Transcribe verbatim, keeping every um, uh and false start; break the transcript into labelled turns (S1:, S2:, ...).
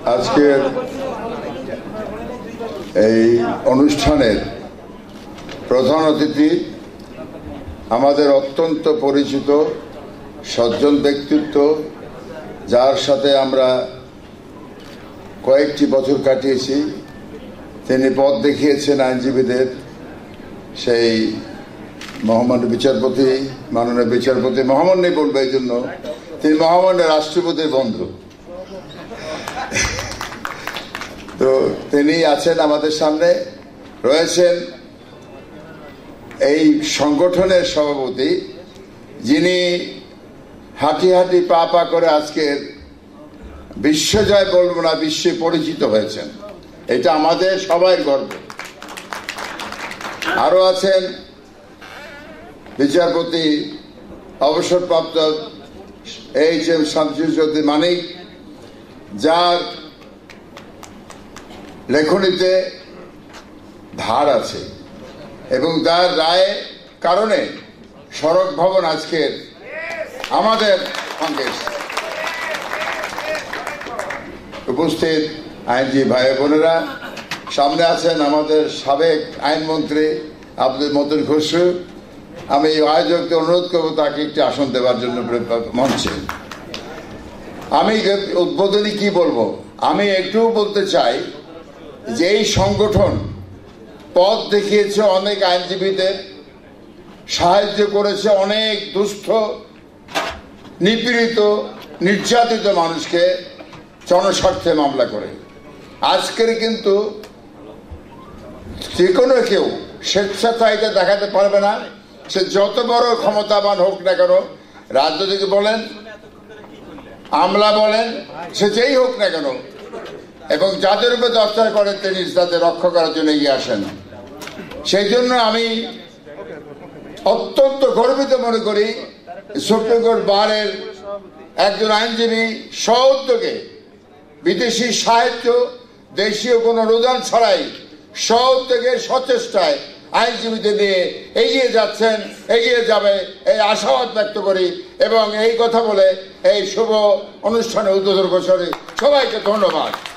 S1: আজকের এই অনুষ্ঠানের প্রধান অতিথি আমাদের অত্যন্ত পরিচিত সজ্জন ব্যক্তিত্ব, যার সাথে আমরা কয়েকটি বছর কাটিয়েছি। তিনি পথ দেখিয়েছেন আইনজীবীদের, সেই মহামান্য বিচারপতি, মাননীয় বিচারপতি, মহামান্যই বলবে এই জন্য তিনি মহামান্য রাষ্ট্রপতির বন্ধু। তো তিনি আছেন আমাদের সামনে, রয়েছেন এই সংগঠনের সভাপতি, যিনি হাঁটি হাঁটি পা পা করে আজকের বিশ্বজয় বলবো না, বিশ্বে পরিচিত হয়েছেন। এটা আমাদের সবাই গর্ব। আরো আছেন বিচারপতি অবসরপ্রাপ্ত এইচ এম শামসুজ্জোতি মানিক, যার লেখনীতে ধার আছে এবং তার রায় কারণে সড়ক ভবন আজকের আমাদের সঙ্গে উপস্থিত আইনজীবী ভাই বোনেরা, সামনে আছেন আমাদের সাবেক আইনমন্ত্রী আব্দুল মতিন খসরু। আমি আয়োজককে অনুরোধ করবো তাকে একটি আসন দেওয়ার জন্য মঞ্চে। আমি উদ্বোধনী কি বলবো, আমি একটু বলতে চাই যে এই সংগঠন পথ দেখিয়েছে অনেক আইনজীবীদের, সাহায্য করেছে অনেক দুস্থ, নিপীড়িত, নির্যাতিত মানুষকে জনস্বার্থে মামলা করে। আজকের কিন্তু যে কোনো কেউ স্বেচ্ছাচারিতা দেখাতে পারবে না, সে যত বড় ক্ষমতাবান হোক না কেন, রাজনৈতিক বলেন, আমলা বলেন, সে যেই হোক না কেন, এবং যাদের উপরে দস্তার করেন তিনি তাদের রক্ষা করার জন্য এগিয়ে আসেন। সেই জন্য আমি অত্যন্ত গর্বিত মনে করি সুপ্রিম কোর্ট বারের একজন আইনজীবী স্ব-উদ্যোগে বিদেশি সাহায্য, দেশীয় কোনো অনুদান ছাড়াই স্ব-উদ্যোগে সচেষ্টায় আইনজীবীদের নিয়ে এগিয়ে যাচ্ছেন, এগিয়ে যাবে এই আশাবাদ ব্যক্ত করি এবং এই কথা বলে এই শুভ অনুষ্ঠানে উদ্বোধন ঘোষণা। সবাইকে ধন্যবাদ।